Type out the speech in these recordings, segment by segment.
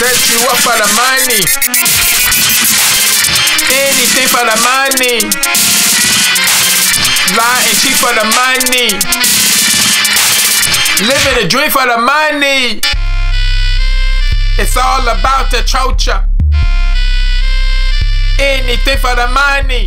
Set you up for the money. Anything for the money. Lie and cheat for the money. Living a dream for the money. It's all about the trocha. Anything for the money.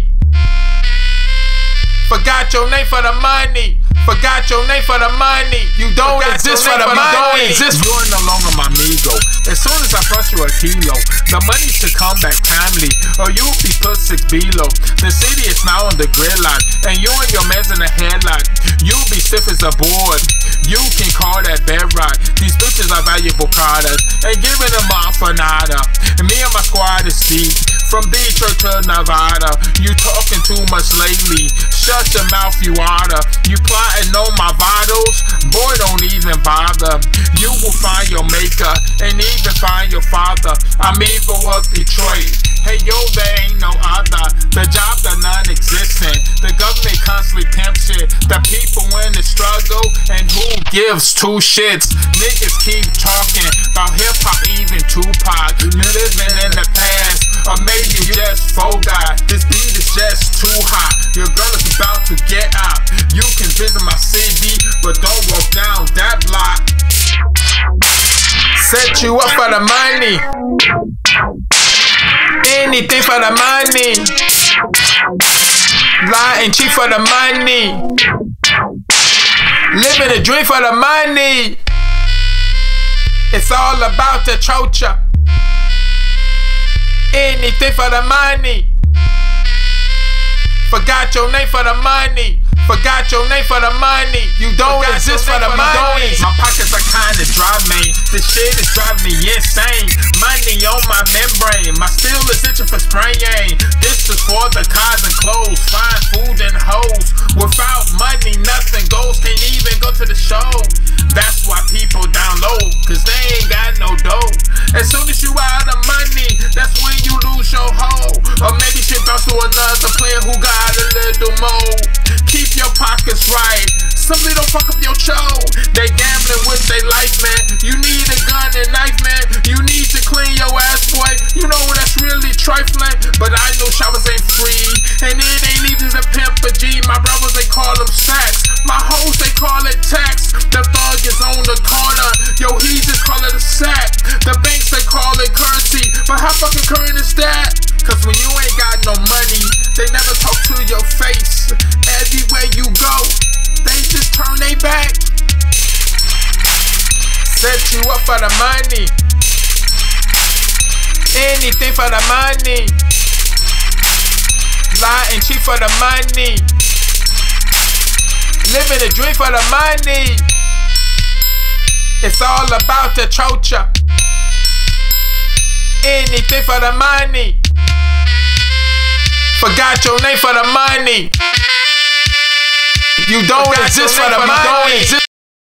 Forgot your name for the money. Forgot your name for the money. You don't exist for the money. You're no longer my amigo. As soon as I front you a kilo, the money should come back timely, or you'll be put 6 below. The city is now on the gridlock, and you and your mans in a headlock. You'll be stiff as a board. You can call that bedrock. These bitches are valuable products, and giving them up for nada. And me and my squad is deep, from Detroit to Nevada. You talking too much lately. Shut your mouth, you oughta. You plotting on my vitals, boy, don't even bother. You will find your maker, and even find your father. I'm Evol of Detroit. Hey yo, there ain't no other. The jobs are non-existent. The government constantly pimp shit. The people in the struggle, and who gives 2 shits? Niggas keep talking about hip-hop, even Tupac. You living in the past, or maybe you just forgot. This beat is just too hot. Your girl is about to get out. You can visit my city, but don't walk down that block. Set you up for the money. Anything for the money. Lie and cheat for the money. Living a dream for the money. It's all about the trocha. Anything for the money. Forgot your name for the money. Forgot your name for the money. You don't exist for the money. My pockets are kinda dry, man. This shit is driving me insane. Money on my membrane. My steel is itching for spraying. This is for the cars and clothes. Fine food and hoes. Without money, nothing goes. Can't even go to the show. That's why people download, cause they ain't got no dough. As soon as you out of money, that's when you lose your hoe. Or maybe shit bounce to another player who got a little more. Keep your pockets right. Simply don't fuck up your show. They gambling with their life, man. You need a gun and knife, man. You need to clean your ass, boy. You know that's really trifling. But I know showers ain't free, and it ain't even a pimp or G. My brothers, they call them sacks. My hoes, they call it tax. The thug is on the corner. Yo, he just call it a sack. The banks, they call it currency. But how fucking current is that? Cause when you ain't got no money, they never talk to your face. Everywhere you go, they just turn their back. Set you up for the money. Anything for the money. Lie and cheat for the money. Living a dream for the money. It's all about the trocha. Anything for the money. Forgot your name for the money. You don't exist for the money.